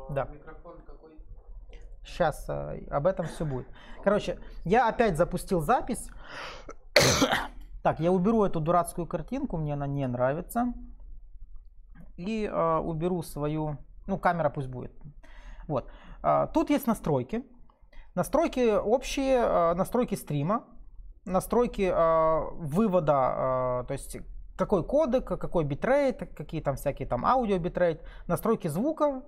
Да. Микрофон какой? Сейчас об этом все будет. Короче, я опять запустил запись. Так, я уберу эту дурацкую картинку, мне она не нравится. И уберу свою, ну, камера пусть будет. Вот. Тут есть настройки. Настройки общие, настройки стрима, настройки вывода, то есть какой кодек, какой битрейт, какие там всякие там аудио битрейт, настройки звука,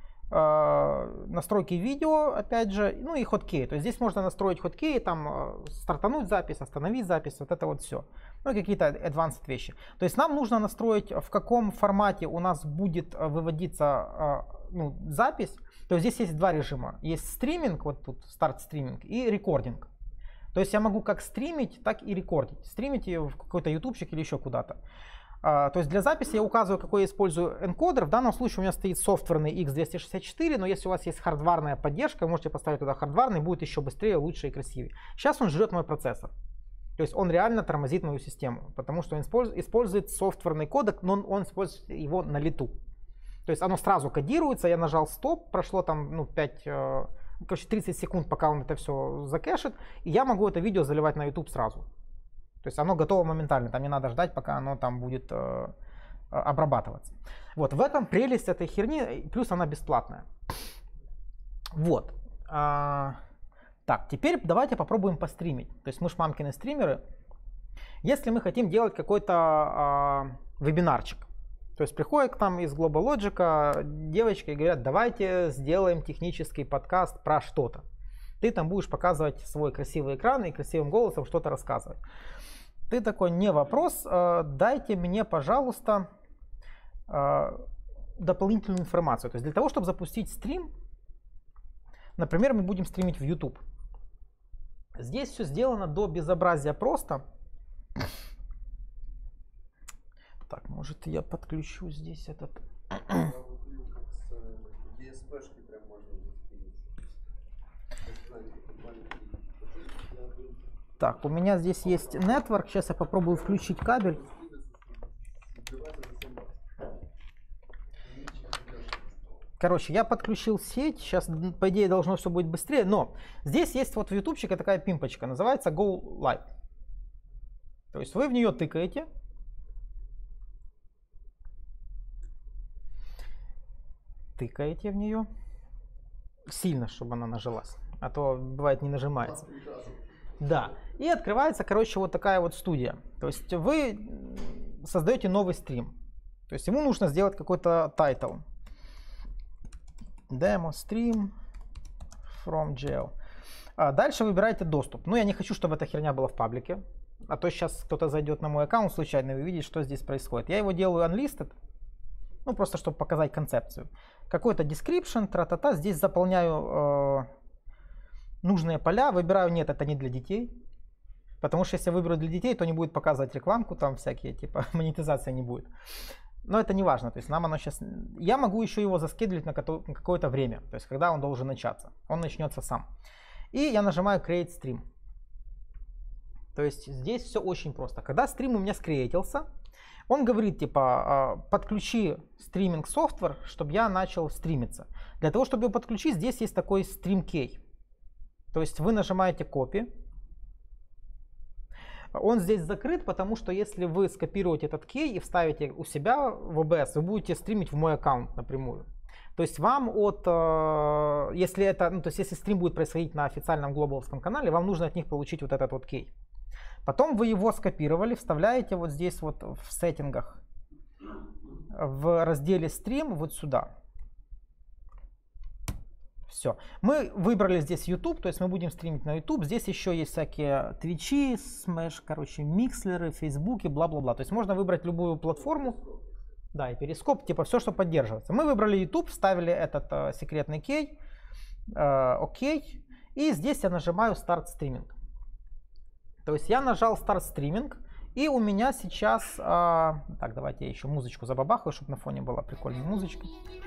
настройки видео, опять же, ну и хоткей. То есть здесь можно настроить хоткей, там стартануть запись, остановить запись, вот это вот все. Ну и какие-то advanced вещи. То есть нам нужно настроить, в каком формате у нас будет выводиться запись. То есть здесь есть два режима. Есть стриминг, вот тут старт стриминг, и рекординг. То есть я могу как стримить, так и рекордить. Стримить ее в какой-то ютубчик или еще куда-то. То есть для записи я указываю, какой я использую энкодер. В данном случае у меня стоит софтверный X264, но если у вас есть хардварная поддержка, вы можете поставить туда хардварный, будет еще быстрее, лучше и красивее. Сейчас он жрет мой процессор. То есть он реально тормозит мою систему, потому что он использует софтверный кодек, но он использует его на лету. То есть оно сразу кодируется, я нажал стоп, прошло там 30 секунд, пока он это все закэшит, и я могу это видео заливать на YouTube сразу. То есть оно готово моментально, там не надо ждать, пока оно там будет обрабатываться. Вот, в этом прелесть этой херни, плюс она бесплатная. Вот. Так, теперь давайте попробуем постримить. То есть мы ж мамкины стримеры. Если мы хотим делать какой-то вебинарчик, то есть приходят к нам из GlobalLogic девочки и говорят, давайте сделаем технический подкаст про что-то. Ты там будешь показывать свой красивый экран и красивым голосом что-то рассказывать. Ты такой, не вопрос, дайте мне, пожалуйста, дополнительную информацию. То есть для того, чтобы запустить стрим, например, мы будем стримить в YouTube. Здесь все сделано до безобразия просто. Так, может я подключу здесь этот... Так, у меня здесь есть network. Сейчас я попробую включить кабель. Короче, я подключил сеть. Сейчас, по идее, должно все быть быстрее. Но здесь есть вот в ютубчике такая пимпочка. Называется Go Live. То есть вы в нее тыкаете. Тыкаете в нее. Сильно, чтобы она нажилась. А то бывает не нажимается. Да. И открывается, короче, вот такая вот студия. То есть вы создаете новый стрим. То есть ему нужно сделать какой-то тайтл. Demo stream from jail. Дальше выбираете доступ. Ну, я не хочу, чтобы эта херня была в паблике. А то сейчас кто-то зайдет на мой аккаунт случайно и увидит, что здесь происходит. Я его делаю unlisted. Ну, просто чтобы показать концепцию. Какой-то description, тра-та-та. Здесь заполняю нужные поля. Выбираю нет, это не для детей. Потому что если я выберу для детей, то не будет показывать рекламку, там всякие, типа монетизация не будет. Но это не важно. То есть нам оно сейчас... Я могу еще его заскедлить на какое-то время. То есть когда он должен начаться. Он начнется сам. И я нажимаю Create Stream. То есть здесь все очень просто. Когда стрим у меня скреатился, он говорит типа подключи стриминг софтвер, чтобы я начал стримиться. Для того, чтобы его подключить, здесь есть такой Stream Key. То есть вы нажимаете Copy. Он здесь закрыт, потому что если вы скопируете этот кей и вставите у себя в OBS, вы будете стримить в мой аккаунт напрямую. То есть вам если это, то есть если стрим будет происходить на официальном глобаловском канале, вам нужно от них получить вот этот вот кей. Потом вы его скопировали, вставляете вот здесь вот в сеттингах, в разделе стрим вот сюда. Все. Мы выбрали здесь YouTube, то есть мы будем стримить на YouTube. Здесь еще есть всякие твичи, смэш, короче, микслеры, фейсбуки, бла-бла-бла. То есть можно выбрать любую платформу. Да, и перископ, типа все, что поддерживается. Мы выбрали YouTube, вставили этот секретный кей. Окей. И здесь я нажимаю Start Streaming. То есть я нажал Start Streaming. И у меня сейчас... так, давайте я еще музычку забабахаю, чтобы на фоне была прикольная музычка.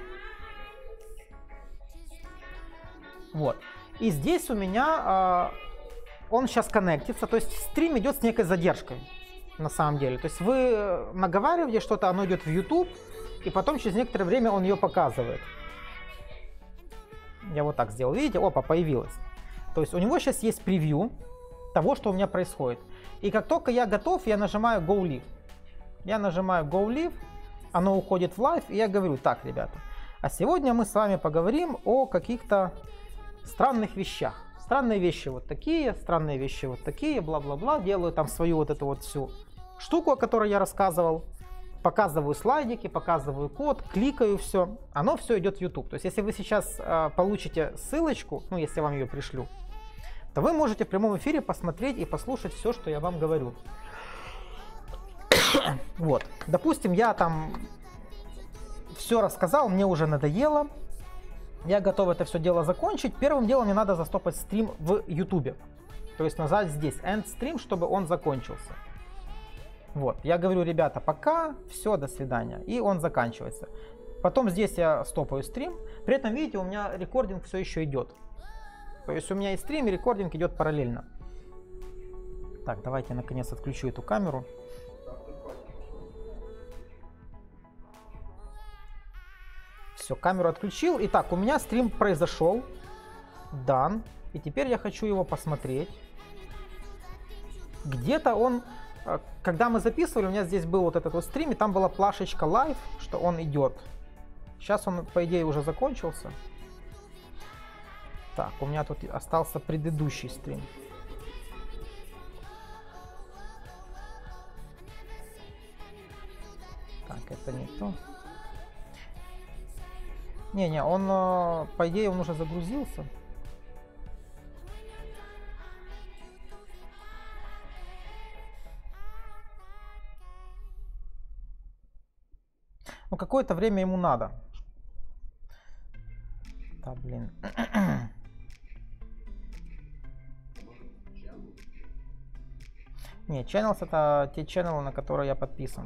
Вот. И здесь у меня он сейчас коннектится, то есть стрим идет с некой задержкой на самом деле. То есть вы наговариваете что-то, оно идет в YouTube, и потом через некоторое время он ее показывает. Я вот так сделал, видите, опа, появилось. То есть у него сейчас есть превью того, что у меня происходит. И как только я готов, я нажимаю Go Live. Я нажимаю Go Live, оно уходит в лайв, и я говорю: так, ребята, а сегодня мы с вами поговорим о каких-то странных вещах. Странные вещи вот такие, странные вещи вот такие, бла-бла-бла. Делаю там свою вот эту вот всю штуку, о которой я рассказывал. Показываю слайдики, показываю код, кликаю все. Оно все идет в YouTube. То есть если вы сейчас получите ссылочку, ну если я вам ее пришлю, то вы можете в прямом эфире посмотреть и послушать все, что я вам говорю. Вот. Допустим, я там все рассказал, мне уже надоело. Я готов это все дело закончить. Первым делом мне надо застопать стрим в YouTube. То есть нажать здесь End Stream, чтобы он закончился. Вот. Я говорю: ребята, пока, все, до свидания. И он заканчивается. Потом здесь я стопаю стрим. При этом, видите, у меня рекординг все еще идет. То есть у меня и стрим, и рекординг идет параллельно. Так, давайте я наконец отключу эту камеру. Все, камеру отключил. Итак, у меня стрим произошел. Done. И теперь я хочу его посмотреть. Где-то он... Когда мы записывали, у меня здесь был вот этот вот стрим, и там была плашечка Live, что он идет. Сейчас он, по идее, уже закончился. Так, у меня тут остался предыдущий стрим. Так, это не то. Не-не, он, по идее, он уже загрузился. Ну, какое-то время ему надо. Да, блин. Не, channels — это те channels, на которые я подписан.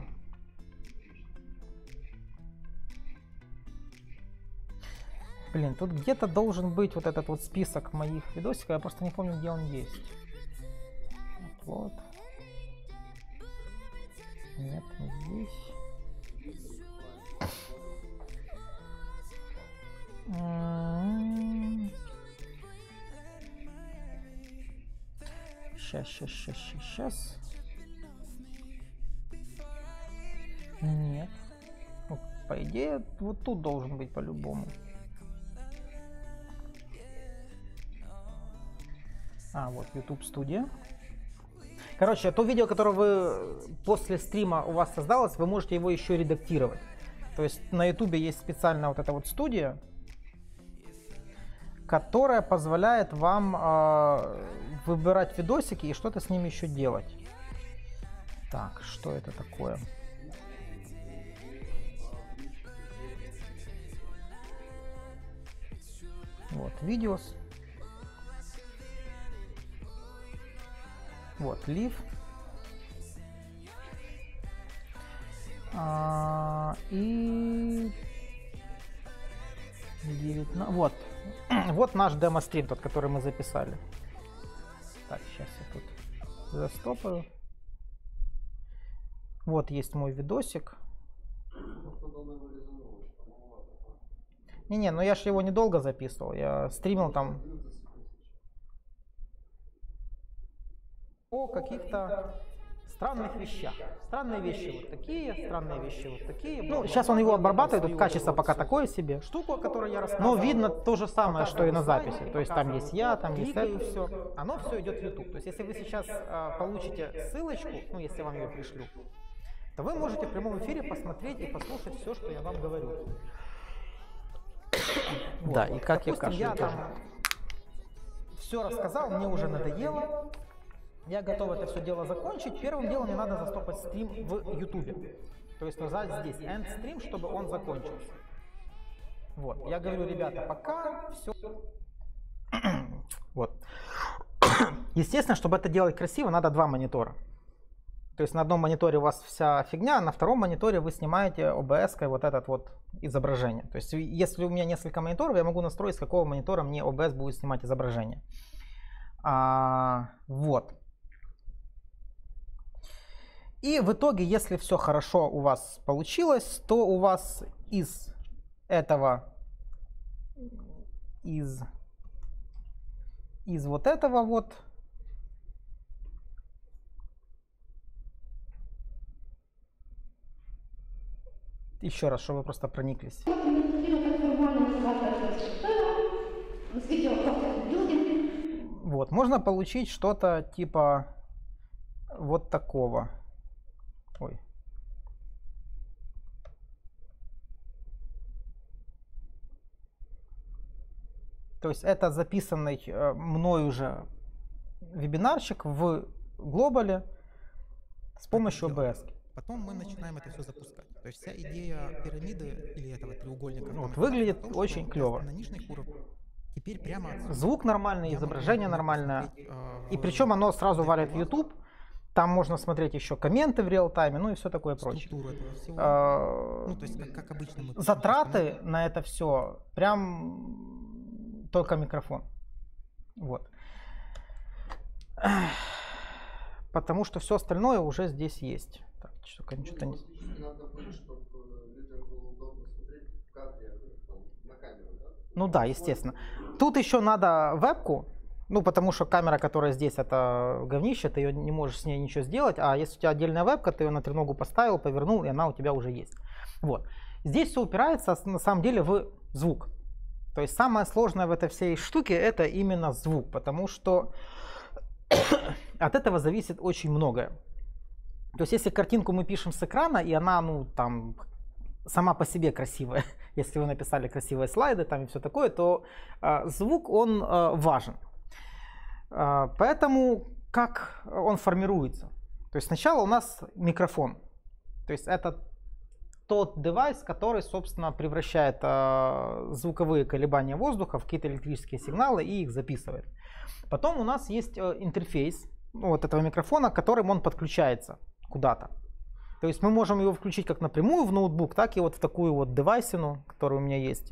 Блин, тут где-то должен быть вот этот вот список моих видосиков. Я просто не помню, где он есть. Вот. Нет, не здесь. Сейчас. Нет. Ну, по идее, вот тут должен быть по-любому. А, вот YouTube студия. Короче, то видео, которое вы после стрима у вас создалось, вы можете его еще редактировать. То есть на YouTube есть специальная вот эта вот студия, которая позволяет вам выбирать видосики и что-то с ними еще делать. Так, что это такое? Вот, видеос. Вот, Live. И 19. Вот. Вот наш демо-стрим, тот, который мы записали. Так, сейчас я тут застопаю. Вот есть мой видосик. Не-не, ну я же его недолго записывал. Я стримил там о каких-то странных вещах. Странные вещи вот такие, странные вещи вот такие. Ну, сейчас он его обрабатывает, тут качество пока такое себе. Штуку, которую я рассказывал. Но видно то же самое, что и на записи. То есть там есть я, там есть это, и все. Оно все идет в YouTube. То есть если вы сейчас получите ссылочку, ну, если я вам ее пришлю, то вы можете в прямом эфире посмотреть и послушать все, что я вам говорю. Да, и как я кашлю тоже. Все рассказал, мне уже надоело. Я готов это все дело закончить. Первым делом мне надо застопать стрим в YouTube. То есть нажать здесь End Stream, чтобы он закончился. Вот. Я говорю: ребята, пока, все. Вот. Естественно, чтобы это делать красиво, надо два монитора. То есть на одном мониторе у вас вся фигня, а на втором мониторе вы снимаете OBS-кой вот это вот изображение. То есть если у меня несколько мониторов, я могу настроить, с какого монитора мне OBS будет снимать изображение. Вот. И в итоге, если все хорошо у вас получилось, то у вас из этого из вот этого вот. Еще раз, чтобы вы просто прониклись. Вот, можно получить что-то типа вот такого. Ой. То есть это записанный мной уже вебинарчик в глобале с помощью OBS. Потом мы начинаем это все запускать. То есть вся идея пирамиды или этого треугольника вот, выглядит том, очень клево. На нижних уровнях теперь прямо звук нормальный, изображение нормальное. И причем оно сразу валит в YouTube. Там можно смотреть еще комменты в реал-тайме, ну и все такое прочее. Ну, то есть, как обычно мы затраты на это все прям только микрофон. Вот. Потому что все остальное уже здесь есть. Так, что-то не... Ну да, естественно. Тут еще надо вебку. Ну, потому что камера, которая здесь, это говнище, ты ее не можешь с ней ничего сделать. А если у тебя отдельная вебка, ты ее на треногу поставил, повернул, и она у тебя уже есть. Вот. Здесь все упирается, на самом деле, в звук. То есть самое сложное в этой всей штуке это именно звук, потому что от этого зависит очень многое. То есть если картинку мы пишем с экрана, и она, ну, там, сама по себе красивая, если вы написали красивые слайды там и все такое, то звук, он важен. Поэтому как он формируется? То есть сначала у нас микрофон. То есть это тот девайс, который, собственно, превращает звуковые колебания воздуха в какие-то электрические сигналы и их записывает. Потом у нас есть интерфейс вот этого микрофона, к которым он подключается куда-то. То есть мы можем его включить как напрямую в ноутбук, так и вот в такую вот девайсину, которая у меня есть,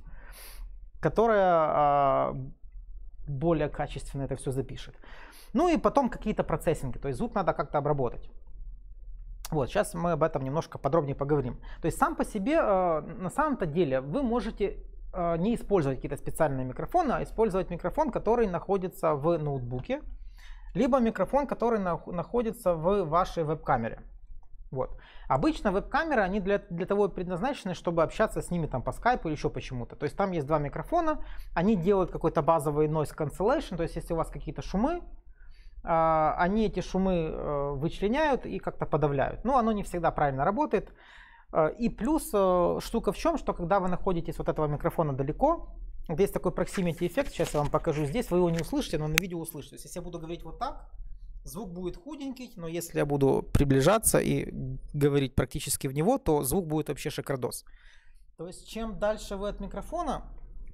которая более качественно это все запишет. Ну и потом какие-то процессинги, то есть звук надо как-то обработать. Вот, сейчас мы об этом немножко подробнее поговорим. То есть сам по себе, на самом-то деле, вы можете не использовать какие-то специальные микрофоны, а использовать микрофон, который находится в ноутбуке, либо микрофон, который находится в вашей веб-камере. Вот. Обычно веб-камеры, они для того и предназначены, чтобы общаться с ними там по скайпу или еще почему-то. То есть там есть два микрофона, они делают какой-то базовый noise cancellation, то есть если у вас какие-то шумы, они эти шумы вычленяют и как-то подавляют. Но оно не всегда правильно работает. И плюс штука в чем, что когда вы находитесь от этого микрофона далеко, вот есть такой proximity эффект, сейчас я вам покажу здесь, вы его не услышите, но на видео услышите. То есть если я буду говорить вот так, звук будет худенький, но если я буду приближаться и говорить практически в него, то звук будет вообще шикардос. То есть чем дальше вы от микрофона,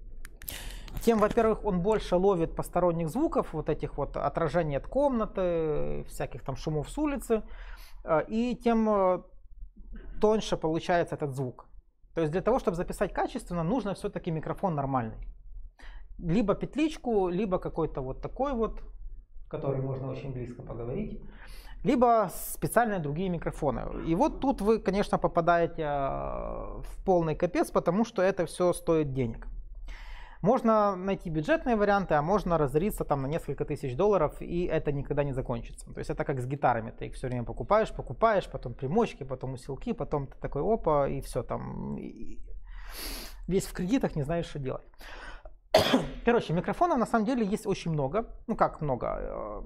тем, во-первых, он больше ловит посторонних звуков, вот этих вот отражений от комнаты, всяких там шумов с улицы, и тем тоньше получается этот звук. То есть для того, чтобы записать качественно, нужно все-таки микрофон нормальный. Либо петличку, либо какой-то вот такой вот, который можно очень близко поговорить, либо специальные другие микрофоны. И вот тут вы, конечно, попадаете в полный капец, потому что это все стоит денег. Можно найти бюджетные варианты, а можно разориться там на несколько тысяч долларов, и это никогда не закончится. То есть это как с гитарами, ты их все время покупаешь, потом примочки, потом усилки, потом ты такой опа, и все там, и весь в кредитах, не знаешь, что делать. Короче, микрофонов на самом деле есть очень много, ну как много,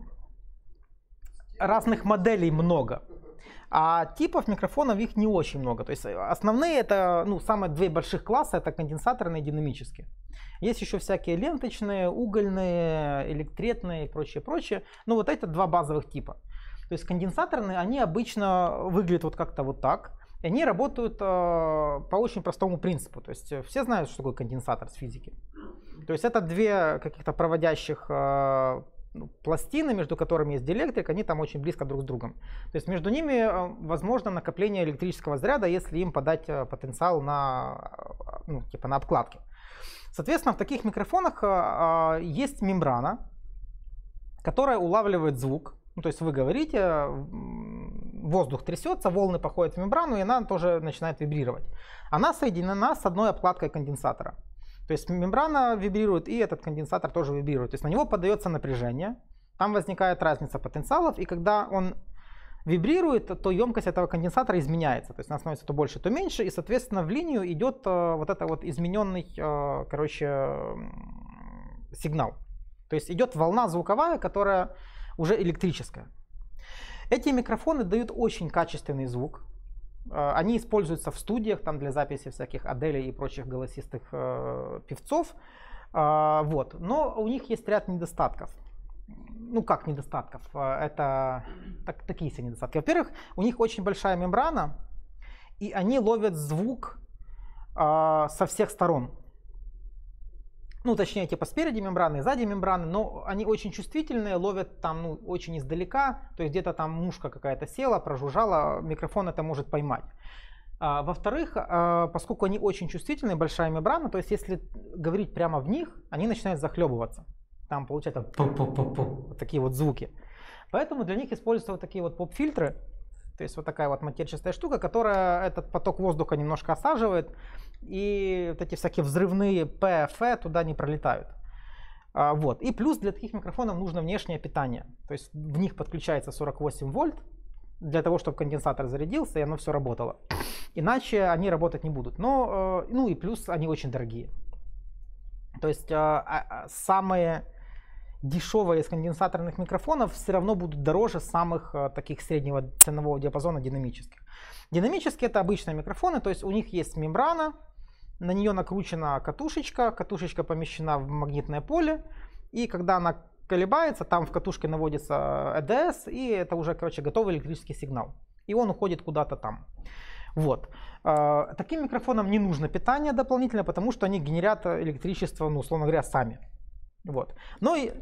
разных моделей много. А типов микрофонов их не очень много. То есть основные это, ну, самые две больших класса, это конденсаторные и динамические. Есть еще всякие ленточные, угольные, электретные и прочее. Ну вот это два базовых типа. То есть конденсаторные, они обычно выглядят вот как-то вот так. И они работают по очень простому принципу. То есть все знают, что такое конденсатор с физики. То есть это две каких-то проводящих пластины, между которыми есть диэлектрик, они там очень близко друг с другом. То есть между ними возможно накопление электрического заряда, если им подать потенциал на, ну, типа на обкладке. Соответственно, в таких микрофонах есть мембрана, которая улавливает звук. Ну, то есть вы говорите, воздух трясется, волны походят в мембрану, и она тоже начинает вибрировать. Она соединена с одной обкладкой конденсатора. То То есть мембрана вибрирует, и этот конденсатор тоже вибрирует. То есть на него подается напряжение, там возникает разница потенциалов, и когда он вибрирует, то емкость этого конденсатора изменяется. То есть она становится то больше, то меньше, и, соответственно, в линию идет вот это вот измененный, сигнал. То есть идет волна звуковая, которая уже электрическая. Эти микрофоны дают очень качественный звук. Они используются в студиях там, для записи всяких Аделей и прочих голосистых певцов. Вот. Но у них есть ряд недостатков. Ну как недостатков? Это такие себе недостатки. Во-первых, у них очень большая мембрана, и они ловят звук со всех сторон. Ну, точнее, типа спереди мембраны, сзади мембраны, но они очень чувствительные, ловят там, ну, очень издалека, то есть где-то там мушка какая-то села, прожужжала, микрофон это может поймать. Во-вторых, поскольку они очень чувствительные, большая мембрана, то есть если говорить прямо в них, они начинают захлебываться. Там получается вот такие вот звуки. Поэтому для них используются вот такие вот поп-фильтры. То есть вот такая вот матерчатая штука, которая этот поток воздуха немножко осаживает, и вот эти всякие взрывные П, Ф туда не пролетают. Вот. И плюс для таких микрофонов нужно внешнее питание. То есть в них подключается 48 вольт для того, чтобы конденсатор зарядился и оно все работало. Иначе они работать не будут. Но, ну и плюс они очень дорогие. То есть самые дешевые из конденсаторных микрофонов все равно будут дороже самых таких среднего ценового диапазона динамических. Динамические это обычные микрофоны, то есть у них есть мембрана, на нее накручена катушечка, катушечка помещена в магнитное поле, и когда она колебается, там в катушке наводится ЭДС, и это уже, короче, готовый электрический сигнал. И он уходит куда-то там. Вот. Таким микрофонам не нужно питание дополнительное, потому что они генерят электричество, ну, условно говоря, сами. Вот. Ну и...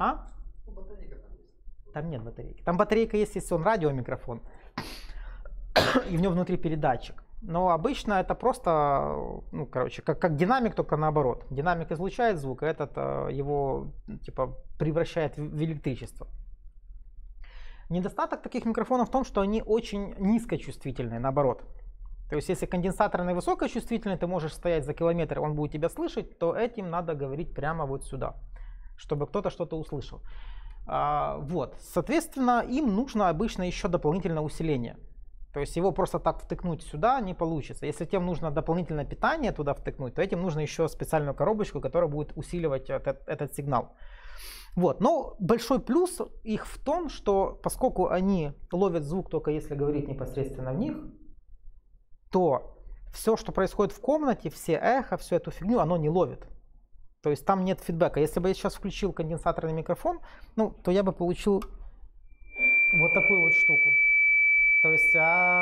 Там нет батарейки. Там батарейка есть, если он радиомикрофон. И в нем внутри передатчик. Но обычно это просто, ну, короче, как динамик, только наоборот. Динамик излучает звук, а этот его типа превращает в электричество. Недостаток таких микрофонов в том, что они очень низкочувствительные, наоборот. То есть если конденсаторный высокочувствительный, ты можешь стоять за километр, он будет тебя слышать, то этим надо говорить прямо вот сюда, чтобы кто-то что-то услышал. Вот. Соответственно, им нужно обычно еще дополнительное усиление. То есть его просто так втыкнуть сюда не получится. Если тем нужно дополнительное питание туда втыкнуть, то этим нужно еще специальную коробочку, которая будет усиливать этот сигнал. Вот. Но большой плюс их в том, что поскольку они ловят звук только если говорить непосредственно в них, то все, что происходит в комнате, все эхо, всю эту фигню, оно не ловит. То есть там нет фидбэка. Если бы я сейчас включил конденсаторный микрофон, ну, то я бы получил вот такую вот штуку. То есть,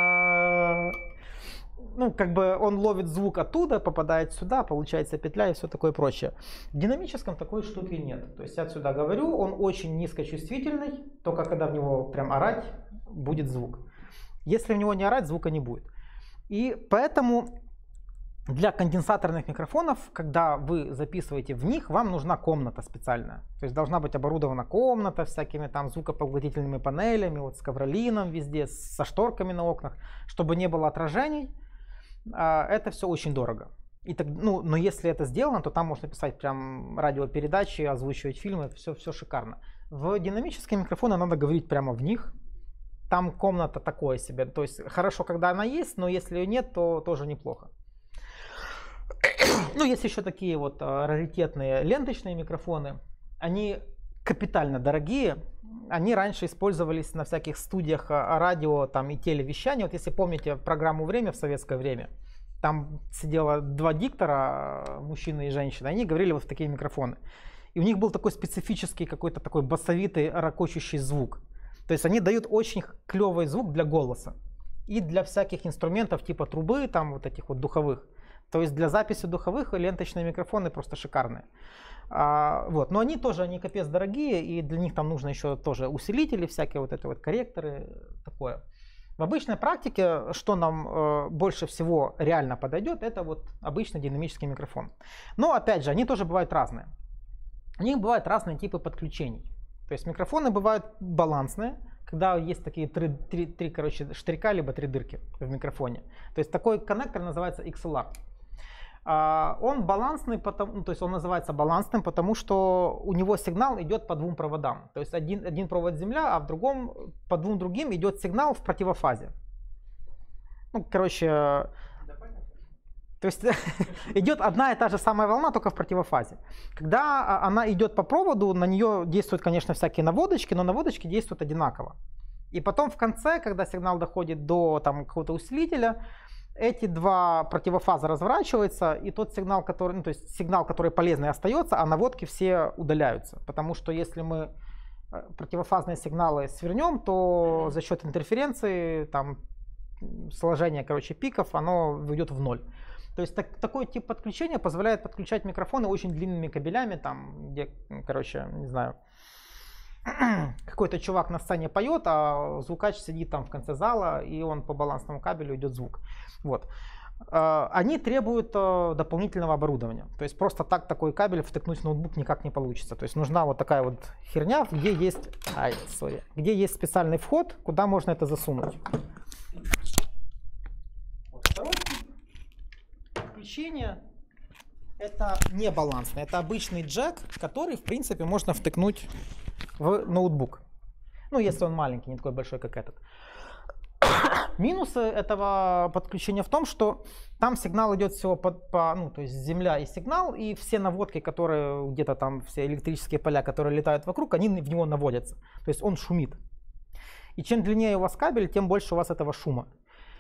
ну, как бы он ловит звук оттуда, попадает сюда, получается петля и все такое прочее. В динамическом такой штуки нет. То есть я отсюда говорю, он очень низкочувствительный, только когда в него прям орать, будет звук. Если в него не орать, звука не будет. И поэтому для конденсаторных микрофонов, когда вы записываете в них, вам нужна комната специальная. То есть должна быть оборудована комната всякими там звукопоглотительными панелями, вот с ковролином везде, со шторками на окнах, чтобы не было отражений. Это все очень дорого. И так, ну, но если это сделано, то там можно писать прям радиопередачи, озвучивать фильмы, все шикарно. В динамические микрофоны надо говорить прямо в них. Там комната такое себе. То есть хорошо, когда она есть, но если ее нет, то тоже неплохо. Ну, есть еще такие вот раритетные ленточные микрофоны. Они капитально дорогие. Они раньше использовались на всяких студиях радио там, и телевещания. Вот если помните программу «Время» в советское время, там сидело два диктора, мужчина и женщина, они говорили вот в такие микрофоны. И у них был такой специфический какой-то такой басовитый ракочущий звук. То есть они дают очень клевый звук для голоса и для всяких инструментов типа трубы, там вот этих вот духовых. То есть для записи духовых ленточные микрофоны просто шикарные. Вот. Но они тоже, они капец дорогие, и для них там нужно еще тоже усилители, всякие вот это вот корректоры, такое. В обычной практике, что нам больше всего реально подойдет, это вот обычный динамический микрофон. Но опять же, они тоже бывают разные. У них бывают разные типы подключений. То есть микрофоны бывают балансные, когда есть такие три короче, штырька, либо три дырки в микрофоне. То есть такой коннектор называется XLR. Он балансный, ну, то есть он называется балансным, потому что у него сигнал идет по двум проводам. То есть один провод земля, а в другом, по двум другим идет сигнал в противофазе. Ну, короче, то есть идет одна и та же самая волна, только в противофазе. Когда она идет по проводу, на нее действуют, конечно, всякие наводочки, но наводочки действуют одинаково. И потом в конце, когда сигнал доходит до там какого-то усилителя, эти два противофаза разворачиваются, и тот сигнал, который, ну, то есть сигнал, который полезный, остается, а наводки все удаляются. Потому что если мы противофазные сигналы свернем, то за счет интерференции, там, сложения, короче, пиков, оно ведет в ноль. То есть такой тип подключения позволяет подключать микрофоны очень длинными кабелями, там, где, короче, не знаю, какой-то чувак на сцене поет, а звукач сидит там в конце зала, и он по балансному кабелю идет звук. Вот. Они требуют дополнительного оборудования. То есть просто так такой кабель втыкнуть в ноутбук никак не получится. То есть нужна вот такая вот херня, где есть, где есть специальный вход, куда можно это засунуть. Второй тип подключения — это не балансный, это обычный джек, который в принципе можно втыкнуть в ноутбук. Ну, если он маленький, не такой большой, как этот. Минусы этого подключения в том, что там сигнал идет всего ну, то есть земля и сигнал, и все наводки, которые где-то там, все электрические поля, которые летают вокруг, они в него наводятся. То есть он шумит. И чем длиннее у вас кабель, тем больше у вас этого шума.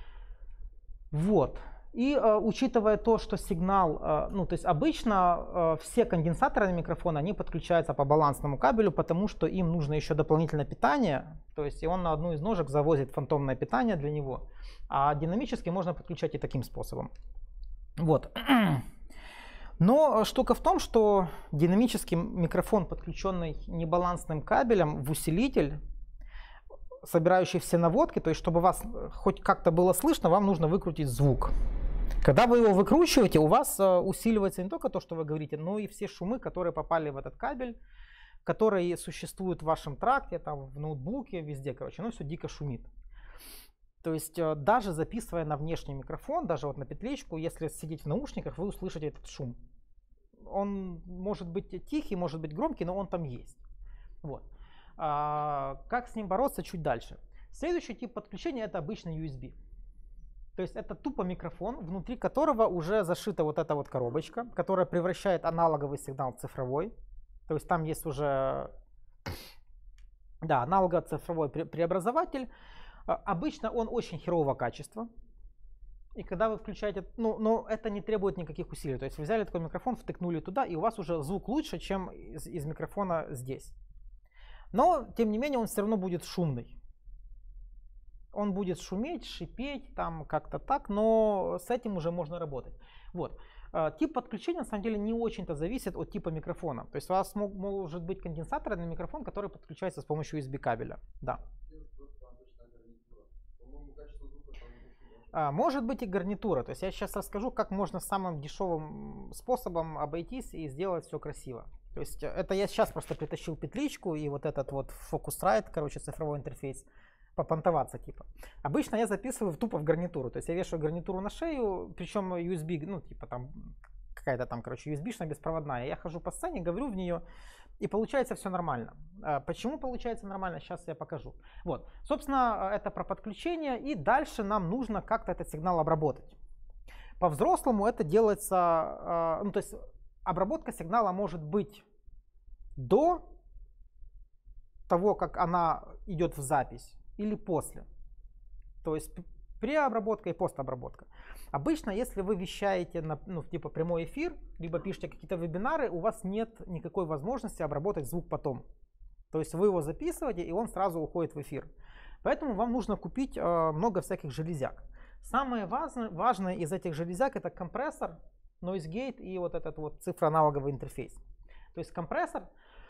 Вот. И учитывая то, что сигнал, ну то есть обычно все конденсаторы на микрофон, они подключаются по балансному кабелю, потому что им нужно еще дополнительное питание, то есть и он на одну из ножек завозит фантомное питание для него, а динамически можно подключать и таким способом. Вот. Но штука в том, что динамический микрофон, подключенный небалансным кабелем в усилитель, собирающий все наводки, то есть чтобы вас хоть как-то было слышно, вам нужно выкрутить звук. Когда вы его выкручиваете, у вас усиливается не только то, что вы говорите, но и все шумы, которые попали в этот кабель, которые существуют в вашем тракте, там, в ноутбуке, везде, короче, оно все дико шумит. То есть даже записывая на внешний микрофон, даже вот на петличку, если сидеть в наушниках, вы услышите этот шум. Он может быть тихий, может быть громкий, но он там есть. Вот. Как с ним бороться чуть дальше? Следующий тип подключения — это обычный USB. То есть это тупо микрофон, внутри которого уже зашита вот эта вот коробочка, которая превращает аналоговый сигнал в цифровой. То есть там есть уже, да, аналогово-цифровой преобразователь. Обычно он очень херового качества. И когда вы включаете, но это не требует никаких усилий. То есть вы взяли такой микрофон, втыкнули туда, и у вас уже звук лучше, чем из микрофона здесь. Но, тем не менее, он все равно будет шумный. Он будет шуметь, шипеть, там как-то так, но с этим уже можно работать. Вот. Тип подключения, на самом деле, не очень-то зависит от типа микрофона. То есть у вас может быть конденсаторный микрофон, который подключается с помощью USB кабеля. Да. Может быть и гарнитура. То есть я сейчас расскажу, как можно самым дешевым способом обойтись и сделать все красиво. То есть это я сейчас просто притащил петличку и вот этот вот Focusrite, короче, цифровой интерфейс, попонтоваться типа. Обычно я записываю тупо в гарнитуру. То есть я вешаю гарнитуру на шею, причем USB, ну типа там какая-то там, короче, USB-шная беспроводная. Я хожу по сцене, говорю в нее, и получается все нормально. Почему получается нормально, сейчас я покажу. Вот, собственно, это про подключение, и дальше нам нужно как-то этот сигнал обработать. По-взрослому это делается, ну то есть обработка сигнала может быть до того, как она идет в запись, или после. То есть преобработка и постобработка. Обычно, если вы вещаете на типа прямой эфир, либо пишете какие-то вебинары, у вас нет никакой возможности обработать звук потом. То есть вы его записываете, и он сразу уходит в эфир. Поэтому вам нужно купить много всяких железяк. Самое важное из этих железяк — это компрессор, noise gate и вот этот вот цифроаналоговый интерфейс. То есть компрессор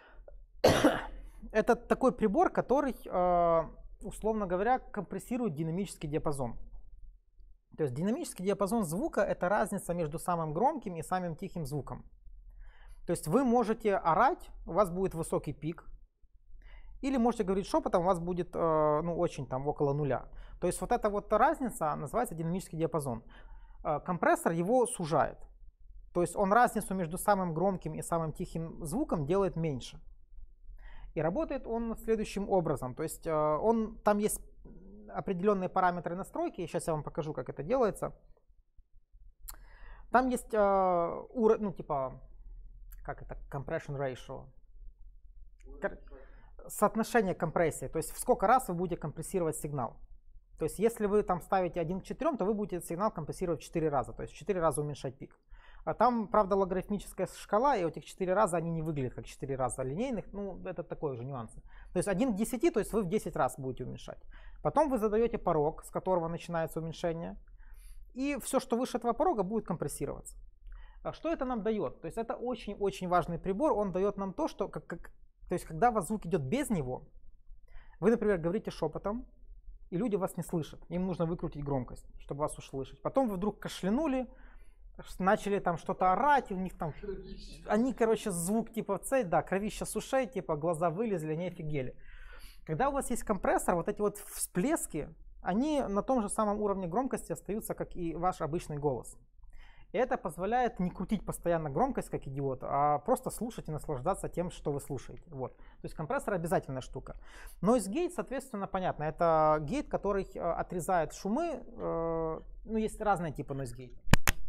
— это такой прибор, который, условно говоря, компрессирует динамический диапазон. То есть динамический диапазон звука — это разница между самым громким и самым тихим звуком. То есть вы можете орать, у вас будет высокий пик, или можете говорить шепотом, у вас будет очень там около нуля. То есть вот эта вот разница называется динамический диапазон. Компрессор его сужает. То есть он разницу между самым громким и самым тихим звуком делает меньше. И работает он следующим образом. То есть там есть определенные параметры настройки. Сейчас я вам покажу, как это делается. Там есть ну, типа, как это, compression ratio. Соотношение компрессии. То есть в сколько раз вы будете компрессировать сигнал. То есть если вы там ставите 1 к 4, то вы будете сигнал компрессировать в 4 раза. То есть в 4 раза уменьшать пик. А там, правда, логарифмическая шкала, и этих 4 раза они не выглядят как 4 раза линейных. Ну, это такой же нюанс. То есть 1 к 10, то есть вы в 10 раз будете уменьшать. Потом вы задаете порог, с которого начинается уменьшение. И все, что выше этого порога, будет компрессироваться. Что это нам дает? То есть это очень-очень важный прибор. Он дает нам то, что то есть когда у вас звук идет без него, вы, например, говорите шепотом, и люди вас не слышат. Им нужно выкрутить громкость, чтобы вас услышать. Потом вы вдруг кашлянули, начали там что-то орать, у них там, они, короче, звук типа да, кровища с ушей, типа глаза вылезли, они офигели. Когда у вас есть компрессор, вот эти вот всплески, они на том же самом уровне громкости остаются, как и ваш обычный голос. И это позволяет не крутить постоянно громкость, как идиот, а просто слушать и наслаждаться тем, что вы слушаете. Вот. То есть компрессор обязательная штука. Noise Gate, соответственно, понятно. Это гейт, который отрезает шумы. Ну, есть разные типы Noise Gate.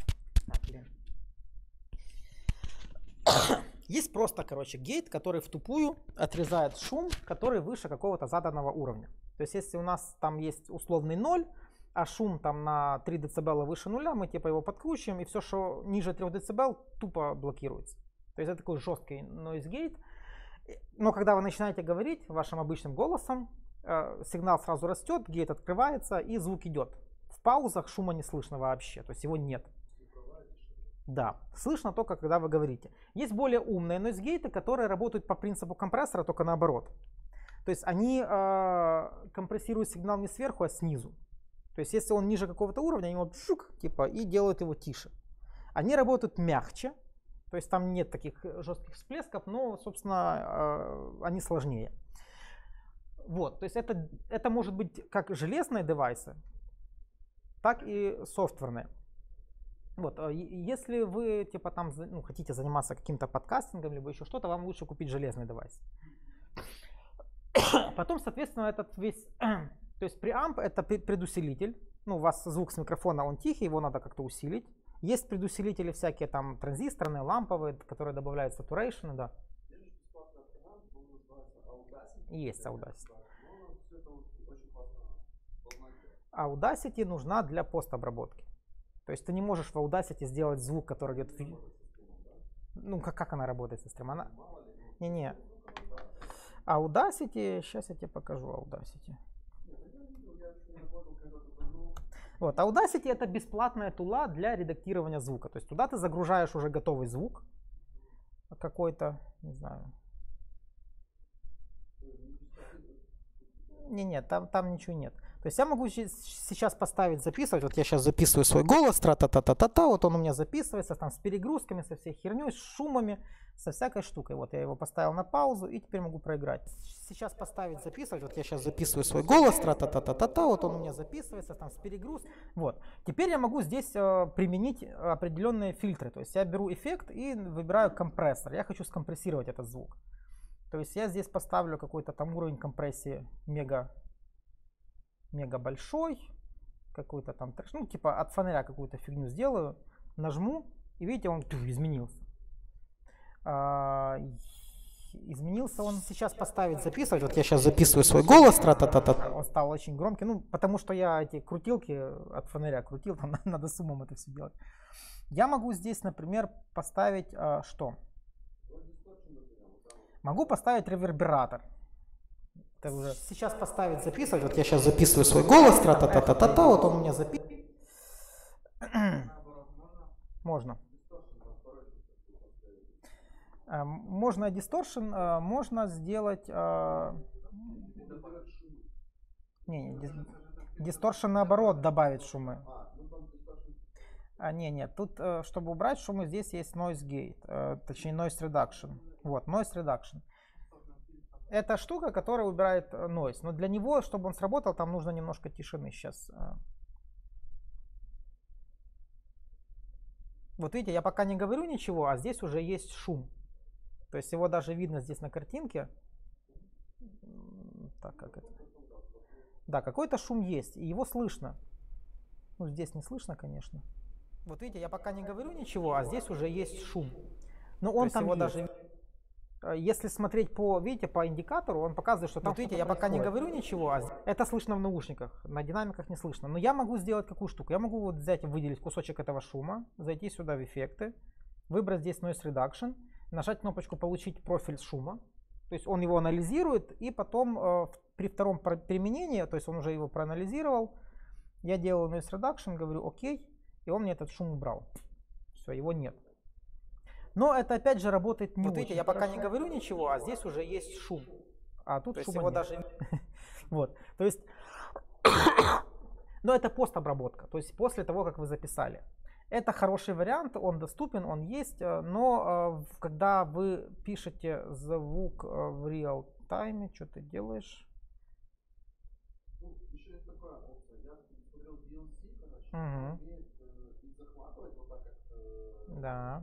Есть просто, короче, гейт, который в тупую отрезает шум, который выше какого-то заданного уровня. То есть если у нас там есть условный 0, а шум там на 3 дБ выше нуля, мы типа его подкручиваем, и все, что ниже 3 дБ, тупо блокируется. То есть это такой жесткий noise gate. Но когда вы начинаете говорить вашим обычным голосом, сигнал сразу растет, гейт открывается и звук идет. В паузах шума не слышно вообще, то есть его нет. Да, слышно только, когда вы говорите. Есть более умные noise gate, которые работают по принципу компрессора, только наоборот. То есть они компрессируют сигнал не сверху, а снизу. То есть если он ниже какого-то уровня, они вот шук, типа, и делают его тише. Они работают мягче, то есть там нет таких жестких всплесков, но, собственно, они сложнее. Вот, то есть это может быть как железные девайсы, так и софтверные. Вот, если вы типа там хотите заниматься каким-то подкастингом, либо еще что-то, вам лучше купить железный девайс. Потом, соответственно, этот весь... То есть преамп это предусилитель. Ну, у вас звук с микрофона, он тихий, его надо как-то усилить. Есть предусилители всякие там транзисторные, ламповые, которые добавляют saturation, да. Есть Audacity. Audacity нужна для постобработки. То есть ты не можешь в Audacity сделать звук, который идет в... Ну, как она работает, система? Она... Не-не. Audacity, сейчас я тебе покажу Audacity. Вот, Audacity это бесплатная тула для редактирования звука. То есть туда ты загружаешь уже готовый звук какой-то, не знаю. Не, там ничего нет. То есть я могу сейчас поставить, записывать. Вот я сейчас записываю свой голос, тра-та-та-та-та-та. Вот он у меня записывается там с перегрузками, со всей херней, с шумами, со всякой штукой. Вот я его поставил на паузу и теперь могу проиграть. Сейчас поставить, записывать. Вот я сейчас записываю свой голос, тра-та-та-та-та-та. Вот он у меня записывается там с перегрузками. Вот. Теперь я могу здесь применить определенные фильтры. То есть я беру эффект и выбираю компрессор. Я хочу скомпрессировать этот звук. То есть я здесь поставлю какой-то там уровень компрессии мега большой, какой-то там, ну типа от фонаря какую-то фигню сделаю, нажму, и видите, он изменился. Изменился он. Сейчас поставить, записывать. Вот я сейчас записываю свой голос, тра-та-та-та. Он стал очень громкий, ну потому что я эти крутилки от фонаря крутил, там надо с умом это все делать. Я могу здесь, например, поставить что? Могу поставить ревербератор. Это уже сейчас поставить, записывать. Вот я сейчас записываю свой голос, тра-та-та-та-та, вот он у меня записан. Можно. Можно дисторшн, можно сделать... Дисторшн наоборот добавить шумы. Нет, тут, чтобы убрать шумы, здесь есть noise gate, точнее noise reduction. Вот, noise reduction. Это штука, которая убирает noise, но для него, чтобы он сработал, там нужно немножко тишины сейчас. Вот видите, я пока не говорю ничего, а здесь уже есть шум. То есть его даже видно здесь на картинке. Так, как это? Да, какой-то шум есть, и его слышно. Ну, здесь не слышно, конечно. Вот видите, я пока не говорю ничего, а здесь уже есть шум. Но он там его даже... Если смотреть по, видите, по индикатору, он показывает, что там... Вот видите, я пока не говорю ничего, а это слышно в наушниках, на динамиках не слышно. Но я могу сделать какую штуку? Я могу вот взять и выделить кусочек этого шума, зайти сюда в эффекты, выбрать здесь Noise Reduction, нажать кнопочку «Получить профиль шума». То есть он его анализирует, и потом при втором применении, то есть он уже его проанализировал, я делаю Noise Reduction, говорю «Ок», и он мне этот шум убрал. Все, его нет. Но это опять же работает не вот очень. Я пока не говорю ничего, а здесь уже есть шум. А тут шума его даже... Вот, то есть... Но это постобработка, то есть после того, как вы записали. Это хороший вариант, он доступен, он есть, но когда вы пишете звук в real time, что ты делаешь? Ну, еще есть такая опция. Я смотрел DLC, короче, умеет захватывать вот так, как да.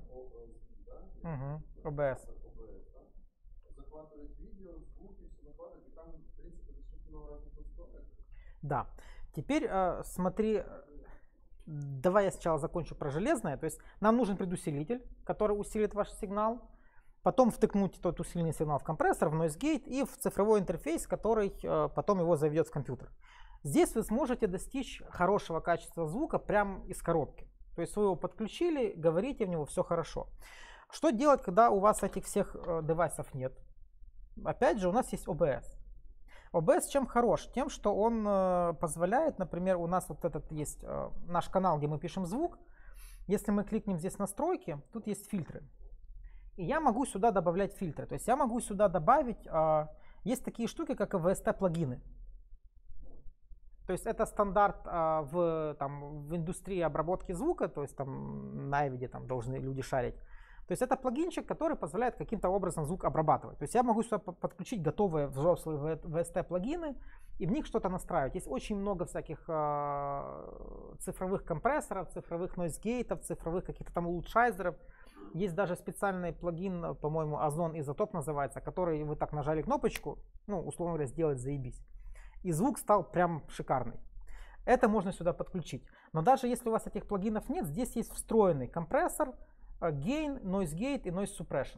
OBS, OBS. Захватывать видео, звуки, все захватывать, и там, в принципе, доступно в разных условиях. Да. Теперь смотри, давай я сначала закончу про железное. То есть нам нужен предусилитель, который усилит ваш сигнал. Потом втыкнуть тот усиленный сигнал в компрессор, в noise gate и в цифровой интерфейс, который потом его заведет в компьютер. Здесь вы сможете достичь хорошего качества звука прямо из коробки. То есть вы его подключили, говорите в него, все хорошо. Что делать, когда у вас этих всех девайсов нет? Опять же, у нас есть OBS. OBS чем хорош? Тем, что он позволяет, например, у нас вот этот есть наш канал, где мы пишем звук. Если мы кликнем здесь настройки, тут есть фильтры. И я могу сюда добавлять фильтры. То есть я могу сюда добавить, есть такие штуки, как VST-плагины. То есть это стандарт в индустрии обработки звука, то есть там на Avid там должны люди шарить. То есть это плагинчик, который позволяет каким-то образом звук обрабатывать. То есть я могу сюда подключить готовые взрослые VST-плагины и в них что-то настраивать. Есть очень много всяких цифровых компрессоров, цифровых noise-гейтов, цифровых каких-то там улучшайзеров. Есть даже специальный плагин, по-моему, Ozone Isotope называется, который вы так нажали кнопочку, ну, условно говоря, сделать заебись. И звук стал прям шикарный. Это можно сюда подключить. Но даже если у вас этих плагинов нет, здесь есть встроенный компрессор, gain, noise gate и noise suppression.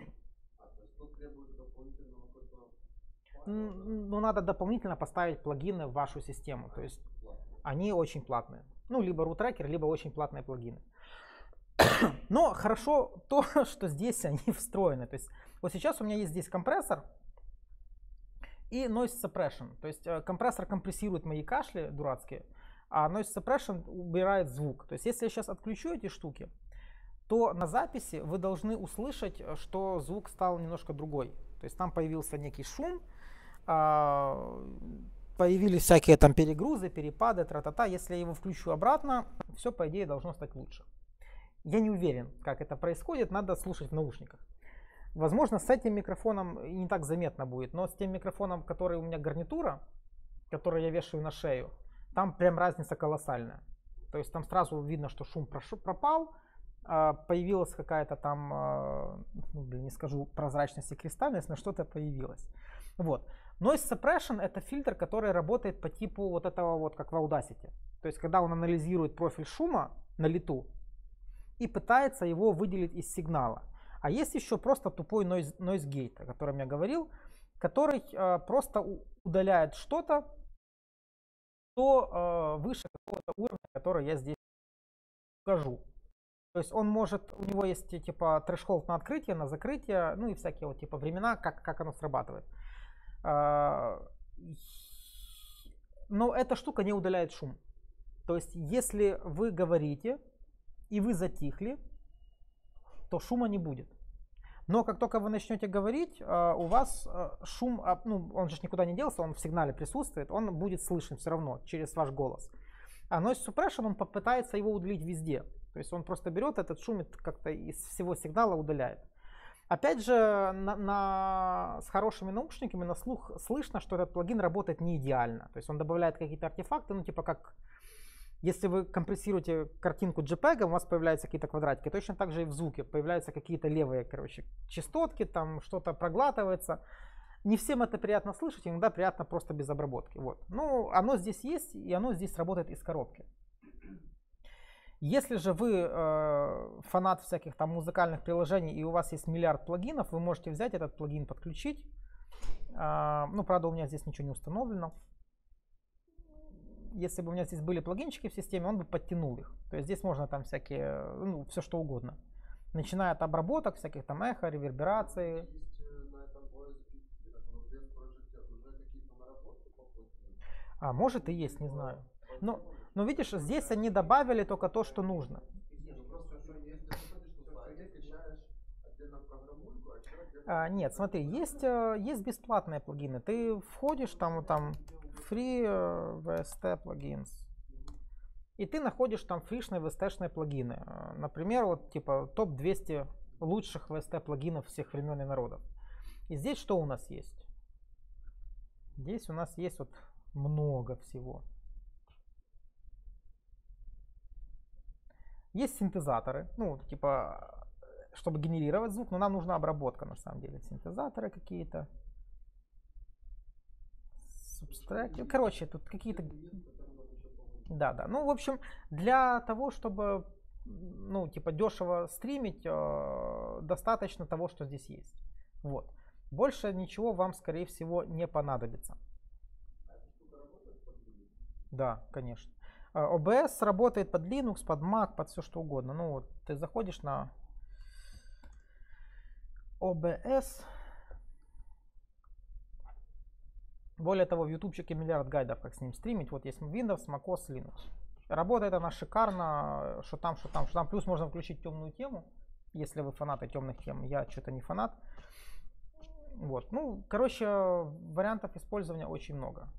Ну, надо дополнительно поставить плагины в вашу систему. То есть они очень платные. Ну, либо root tracker, либо очень платные плагины. Но хорошо то, что здесь они встроены. То есть вот сейчас у меня есть здесь компрессор и noise suppression. То есть компрессор компрессирует мои кашли дурацкие, а noise suppression убирает звук. То есть если я сейчас отключу эти штуки, то на записи вы должны услышать, что звук стал немножко другой. То есть там появился некий шум, появились всякие там перегрузы, перепады, тра-та-та. Если я его включу обратно, все по идее должно стать лучше. Я не уверен, как это происходит, надо слушать в наушниках. Возможно, с этим микрофоном и не так заметно будет, но с тем микрофоном, который у меня гарнитура, который я вешаю на шею, там прям разница колоссальная. То есть там сразу видно, что шум пропал, появилась какая-то там, не скажу прозрачность и кристальность, но что-то появилось. Вот. Noise Suppression — это фильтр, который работает по типу вот этого вот, как в Audacity. То есть когда он анализирует профиль шума на лету и пытается его выделить из сигнала. А есть еще просто тупой noise gate, о котором я говорил, который просто удаляет что-то, что выше какого-то уровня, который я здесь покажу. То есть он может, у него есть типа threshold на открытие, на закрытие, ну и всякие вот типа времена, как оно срабатывает. Но эта штука не удаляет шум. То есть если вы говорите и вы затихли, то шума не будет. Но как только вы начнете говорить, у вас шум, ну он же никуда не делся, он в сигнале присутствует, он будет слышен все равно через ваш голос. А noise suppression, он попытается его удалить везде. То есть он просто берет этот шум и как-то из всего сигнала удаляет. Опять же, с хорошими наушниками на слух слышно, что этот плагин работает не идеально. То есть он добавляет какие-то артефакты, ну типа как Если вы компрессируете картинку JPEG, у вас появляются какие-то квадратики. Точно так же и в звуке появляются какие-то левые, короче, частотки, там что-то проглатывается. Не всем это приятно слышать, иногда приятно просто без обработки. Вот. Ну, оно здесь есть, и оно здесь работает из коробки. Если же вы фанат всяких там музыкальных приложений, и у вас есть миллиард плагинов, вы можете взять этот плагин, подключить. Ну, правда, у меня здесь ничего не установлено. Если бы у меня здесь были плагинчики в системе, он бы подтянул их. То есть здесь можно там всякие, ну, все что угодно. Начиная от обработок, всяких там эхо, реверберации. А, может и есть, не знаю. Но видишь, здесь они добавили только то, что нужно. Нет, смотри, есть бесплатные плагины. Ты входишь, там free VST plugins. И ты находишь там фришные VST-шные плагины. Например, вот типа топ-200 лучших VST плагинов всех времен и народов. И здесь что у нас есть? Здесь у нас есть вот много всего. Есть синтезаторы, ну, типа, чтобы генерировать звук, но нам нужна обработка, на самом деле. Синтезаторы какие-то. Субстракты. Короче, тут какие-то... Да. Ну, в общем, для того, чтобы, ну, типа, дешево стримить, достаточно того, что здесь есть. Вот. Больше ничего вам, скорее всего, не понадобится. Да, конечно. OBS работает под Linux, под Mac, под все что угодно. Ну вот ты заходишь на OBS. Более того, в ютубчике миллиард гайдов, как с ним стримить. Вот есть Windows, macOS, Linux. Работает она шикарно, что там. Плюс можно включить темную тему, если вы фанаты темных тем. Я что-то не фанат. Вот. Ну, короче, вариантов использования очень много.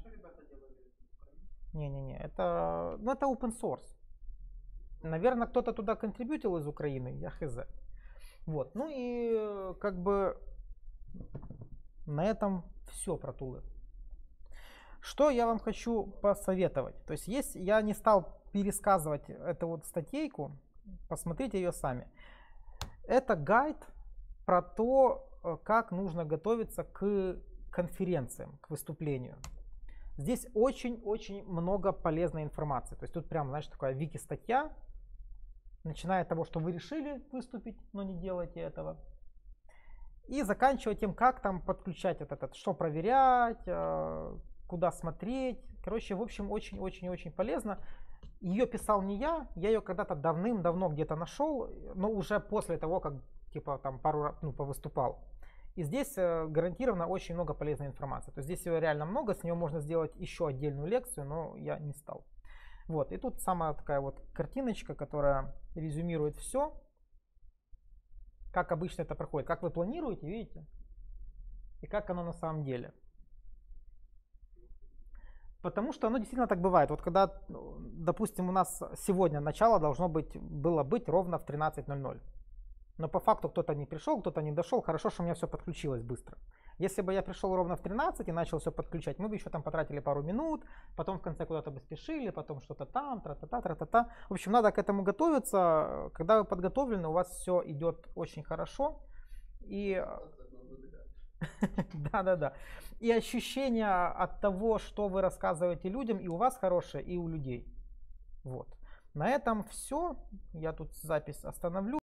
Не, это open source. Наверное, кто-то туда контрибьютил из Украины, я хз. Вот, ну и как бы на этом все про тулы. Что я вам хочу посоветовать? То есть я не стал пересказывать эту вот статейку, посмотрите ее сами. Это гайд про то, как нужно готовиться к конференциям, к выступлению. Здесь очень-очень много полезной информации. То есть тут прям, знаешь, такая вики-статья, начиная от того, что вы решили выступить, но не делаете этого, и заканчивая тем, как там подключать этот, что проверять, куда смотреть. Короче, в общем, очень-очень-очень полезно. Ее писал не я ее когда-то давным-давно где-то нашел, но уже после того, как типа там пару раз повыступал. И здесь гарантированно очень много полезной информации. То есть здесь ее реально много, с нее можно сделать еще отдельную лекцию, но я не стал. Вот, и тут самая такая вот картиночка, которая резюмирует все, как обычно это проходит, как вы планируете, видите, и как оно на самом деле. Потому что оно действительно так бывает. Вот когда, допустим, у нас сегодня начало было быть ровно в 13:00. Но по факту кто-то не пришел, кто-то не дошел. Хорошо, что у меня все подключилось быстро. Если бы я пришел ровно в 13 и начал все подключать, мы бы еще там потратили пару минут, потом в конце куда-то бы спешили, потом что-то там, тра-та-та. В общем, надо к этому готовиться. Когда вы подготовлены, у вас все идет очень хорошо. И да. И ощущение от того, что вы рассказываете людям, и у вас хорошее, и у людей. Вот. На этом все. Я тут запись остановлю.